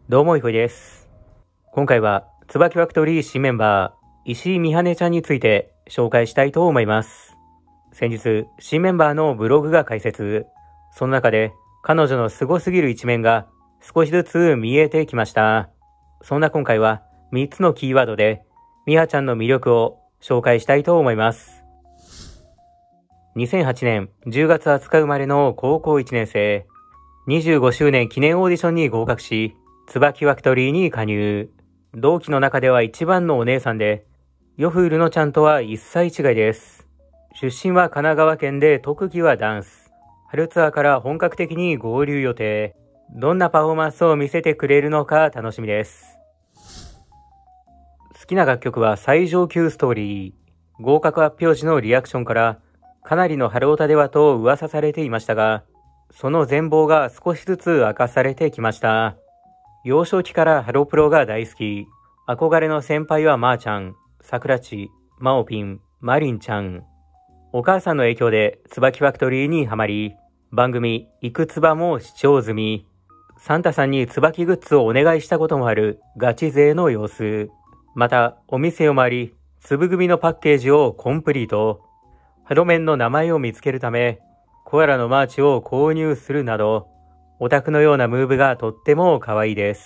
どうもいこいです。今回は椿ファクトリー新メンバー石井美羽ちゃんについて紹介したいと思います。先日新メンバーのブログが開設。その中で彼女のすごすぎる一面が少しずつ見えてきました。そんな今回は3つのキーワードで美羽ちゃんの魅力を紹介したいと思います。2008年10月20日生まれの高校1年生。25周年記念オーディションに合格し、椿ファクトリーに加入。同期の中では一番のお姉さんで、ヨフールのちゃんとは1歳違いです。出身は神奈川県で特技はダンス。春ツアーから本格的に合流予定。どんなパフォーマンスを見せてくれるのか楽しみです。好きな楽曲は最上級ストーリー。合格発表時のリアクションから、かなりの春オタではと噂されていましたが、その全貌が少しずつ明かされてきました。幼少期からハロプロが大好き。憧れの先輩はまーちゃん、さくらち、まおぴん、まりんちゃん。お母さんの影響で椿ファクトリーにハマり、番組いくつばも視聴済み。サンタさんに椿グッズをお願いしたこともあるガチ勢の様子。またお店を回り、粒組のパッケージをコンプリート。ハロメンの名前を見つけるため、コアラのマーチを購入するなど、オタクのようなムーブがとっても可愛いです。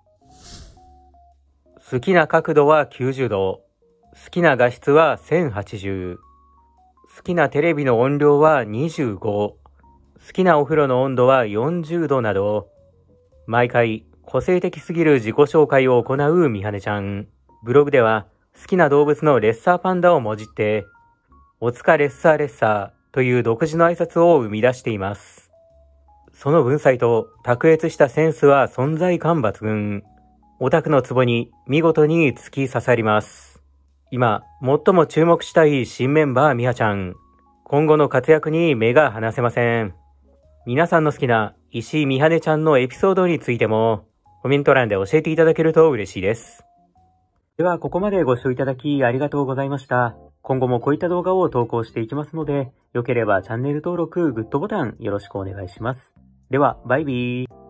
好きな角度は90度。好きな画質は1080。好きなテレビの音量は25。好きなお風呂の温度は40度など、毎回個性的すぎる自己紹介を行う美羽ちゃん。ブログでは好きな動物のレッサーパンダをもじって、おつかレッサーレッサーという独自の挨拶を生み出しています。その文才と卓越したセンスは存在感抜群。オタクのツボに見事に突き刺さります。今、最も注目したい新メンバー美羽ちゃん。今後の活躍に目が離せません。皆さんの好きな石井美羽ちゃんのエピソードについてもコメント欄で教えていただけると嬉しいです。では、ここまでご視聴いただきありがとうございました。今後もこういった動画を投稿していきますので、良ければチャンネル登録、グッドボタンよろしくお願いします。では、バイビー。